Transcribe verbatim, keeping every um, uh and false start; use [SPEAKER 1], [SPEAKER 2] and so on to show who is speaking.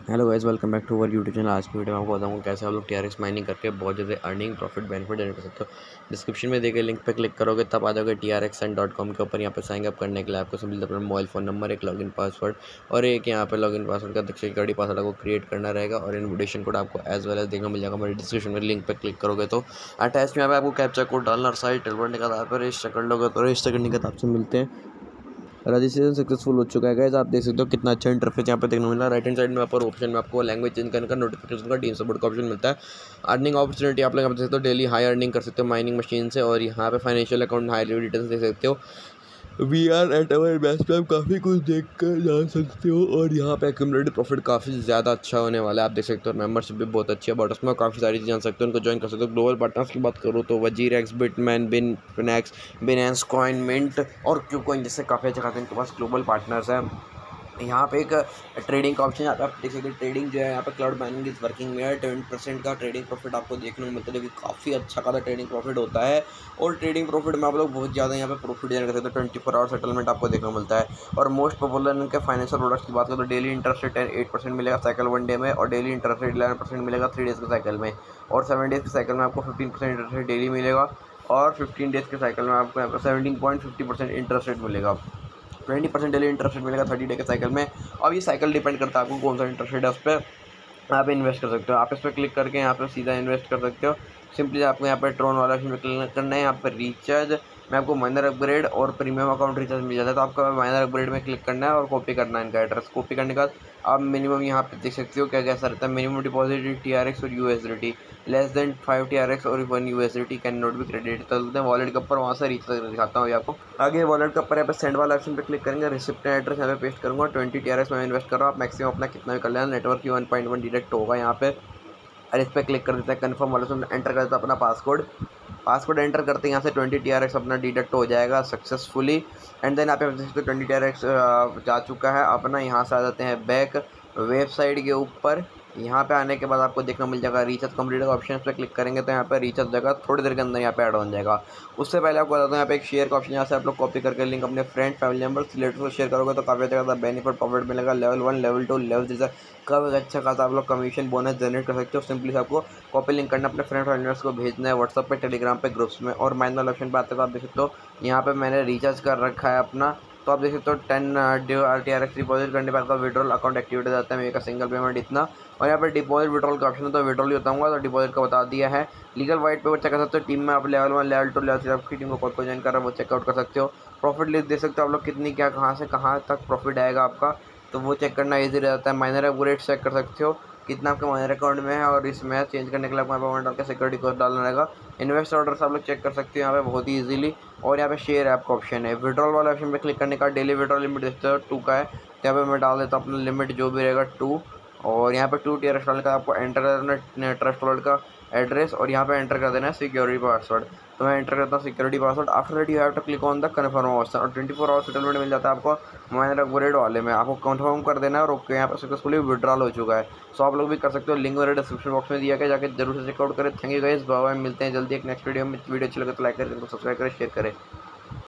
[SPEAKER 1] Hello guys, welcome back to our YouTube channel. आज की video में आपको बताऊंगा कैसे आप लोग टीआरएक्स माइनिंग करके बहुत ज़्यादा अर्निंग प्रॉफिट बेनिफिट जनरेट कर सकते हो। डिस्क्रिप्शन में दिए लिंक पे क्लिक करोगे तब आ जाओगे T R X N dot com के ऊपर। यहाँ पे साइन अप करने के लिए आपको सिंपली अपना मोबाइल फ़ोन नंबर, एक लॉगिन पासवर्ड और एक यहाँ पे लॉगिन पासवर्ड का सिक्योरिटी पासवर्ड आपको क्रिएट करना रहेगा और इन्विटेशन कोड आपको एज वेल एज देखने मिल जाएगा। मेरे डिस्क्रिप्शन में लिंक पर क्लिक करोगे तो अटैच में यहाँ पे आपको कैप्चा कोड डालना और सारी टेलवर्ड के आधार पर रजिस्टर कर लोगे तो रजिस्टर करने के बाद आपसे मिलते हैं। रजिस्ट्रेशन सक्सेसफुल हो चुका है गाइस। आप देख सकते हो कितना अच्छा इंटरफेस यहाँ पे देखने को मिला है। राइट हैंड साइड में ऊपर ऑप्शन में आपको लैंग्वेज चेंज करने का, नोटिफिकेशन का, टीम सपोर्ट का ऑप्शन मिलता है। अर्निंग अपॉर्चुनिटी आप लोग यहाँ पे देख सकते हो, डेली हाई अर्निंग कर सकते हो माइनिंग मशीन से। और यहाँ पे फाइनेंशियल अकाउंट हाई डिटेल्स देख सकते हो। We are at our best पे आप काफ़ी कुछ देख कर जान सकते हो। और यहाँ पे एक्यूमुलेटेड प्रॉफिट काफ़ी ज़्यादा अच्छा होने वाला है, आप देख सकते हो। मेंबरशिप भी बहुत अच्छी है, बट उसमें काफ़ी सारी चीज़ जान सकते हो, उनको ज्वाइन कर सकते हो। ग्लोबल पार्टनर्स की बात करूँ तो वजीर एक्स, बिटमैन, Bitfinex, Binance coin, mint और क्यू कॉइन जैसे काफ़ी अच्छे खाते हैं इनके पास ग्लोबल पार्टनर्स हैं। यहाँ पे एक ट्रेडिंग का ऑप्शन है, आप देख सकते हो। ट्रेडिंग जो है यहाँ पे क्लाउड माइनिंग इज वर्किंग में है। ट्वेंटी परसेंट का ट्रेडिंग प्रॉफिट आपको देखने को मिलता है, जो कि काफ़ी अच्छा खासा ट्रेडिंग प्रॉफिट होता है। और ट्रेडिंग प्रॉफिट में आप लोग बहुत ज़्यादा यहाँ पे प्रॉफिट जनरेट कर सकते हो। ट्वेंटी फोर आवर सेटलमेंट आपको देखने को मिलता है। और मोस्ट पॉपुलर इनके फाइनेंशियल प्रोडक्ट्स की बात करें तो daily interest rate eight percent मिलेगा साइकिल वन डे में, और daily interest rate eleven percent मिलेगा थ्री डेज़ के साइकिल में। और सेवन डेज़ के साइकिल में आपको fifteen percent interest rate daily मिलेगा। और फिफ्टीन डेज़ के साइकिल में आपको यहाँ पर seventeen point fifty percent interest rate मिलेगा। Twenty percent daily interest rate मिलेगा थर्टी डे के साइकिल में। अब ये साइकिल डिपेंड करता है आपको कौन सा इंटरेस्ट रेट है, उस पर आप इन्वेस्ट कर सकते हो। आप इस पर क्लिक करके यहाँ पे सीधा इन्वेस्ट कर सकते हो। सिंपली आपको यहाँ पे ट्रोन वाला ऑप्शन में क्लिक करना है। यहाँ पर रिचार्ज में आपको माइनर अपग्रेड और प्रीमियम अकाउंट रिचार्ज मिल जाता है, तो आपका माइनर अपग्रेड में क्लिक करना है और कॉपी करना है इनका एड्रेस। कॉपी करने के बाद आप मिनिमम यहाँ पे देख सकते हो क्या कैसा रहता है। Minimum deposit T R X और U S D T less than five T R X और one U S D T can not be credit. चलते हैं वॉलेट के ऊपर, वहाँ से रिचार्ज दिखाता हूँ आपको। आगे वॉलेट के ऊपर यहाँ पे सेंड वाला ऑप्शन पे क्लिक करेंगे। रिसिप्ट एड्रेस यहाँ पे पेस्ट करूँगा। ट्वेंटी टी आर एक्स में इन्वेस्ट कर रहा हूँ। आप मैक्सिमम अपना कितना भी कर लेना, नेटवर्क की वन पॉइंट वन डिडक्ट होगा यहाँ पे। और इस पर क्लिक कर देते हैं कन्फर्म वाले से, एंटर कर देता है अपना पासकोड। पासकोड एंटर करते हैं यहाँ से ट्वेंटी टी आर एक्स अपना डिडक्ट हो जाएगा सक्सेसफुली। एंड देन आप ट्वेंटी टी आर एक्स जा चुका है अपना। यहाँ से आ जाते हैं बैक वेबसाइट के ऊपर। यहाँ पे आने के बाद आपको देखना मिल जाएगा रिचार्ज कंप्लीट का ऑप्शन, पे क्लिक करेंगे तो यहाँ पे रिचार्ज जगह थोड़ी देर के अंदर यहाँ पे ऐड हो जाएगा। उससे पहले आपको बताता हूँ यहाँ पे एक शेयर का ऑप्शन, यहाँ से आप लोग कॉपी करके लिंक अपने फ्रेंड फैमिली मेंबर रिलेटिव को शेयर करोगे तो काफ़ी ज़्यादा बेनिफिट प्रॉफिट मिलेगा। Level one, level two, level three काफ़ी अच्छा खासा आप लोग कमीशन बोनस जनरेट कर सकते हो। सिंपली आपको कॉपी लिंक करना, अपने फ्रेंड फैमिली को भेजना है व्हाट्सअप पे, टेलीग्राम पे, ग्रुप्स में। और माइनर ऑप्शन पे आते हो आप देख सकते हो यहाँ पे मैंने रिचार्ज कर रखा है अपना, तो आप देख सकते हो ten T R X deposit करने पर आपका विड्रॉल अकाउंट एक्टिवेट हो जाता है। मेरे का सिंगल पेमेंट इतना। और यहाँ पर डिपॉजिट विड्रॉल का ऑप्शन है, तो विड्रॉल ही बताऊंगा तो डिपॉजिट का बता दिया है। लीगल वाइट पेपर चेक कर सकते हो। टीम में आप level one, level two, level three आपकी टीम को कौन को ज्वाइन कर रहा है वो चेकआउट कर सकते हो। प्रॉफिट लिस्ट देख सकते हो आप लोग कितनी क्या कहाँ से कहाँ तक प्रॉफिट आएगा आपका, तो वो चेक करना ईजी रहता है। माइनर अपग्रेड चेक कर सकते हो कितना आपके माइनर अकाउंट में है, और इसमें चेंज करने के लिए आपको अमाउंट डाल के सिक्योरिटी कोड डालना रहेगा। इन्वेस्ट ऑर्डर आप लोग चेक कर सकते हो यहाँ पे बहुत ही इजीली। और यहाँ पे शेयर ऐप का ऑप्शन है। विड्रॉल वाला ऑप्शन पे क्लिक करने का डेली विड्रॉल लिमिट देखते हो टू का है, तो यहाँ पे मैं डाल देता हूँ अपना लिमिट जो भी रहेगा टू। और यहाँ पे टू टी आर का आपको एंटर करना है ट्रस्ट वॉलेट का एड्रेस, और यहाँ पे एंटर कर देना है सिक्योरिटी पासवर्ड। तो मैं एंटर करता हूँ security password. After that you have to click on the confirm option, और ट्वेंटी फोर आवर सेटलमेंट मिल जाता है आपको माइनर अपग्रेड वाले में। आपको कंफर्म कर देना है और ओके, यहाँ पर सक्सेसफुली विड्रॉल हो चुका है। सो आप लोग भी कर सकते हो, लिंक मेरे डिस्क्रिप्शन बॉक्स में दिया गया, जाकर जरूर से चेकआउट करें। Thank you guys, bye bye. मिलते हैं जल्दी एक नेक्स्ट वीडियो में। वीडियो अच्छी लगे तो लाइक करें, सब्सक्राइब करें, शेयर करें।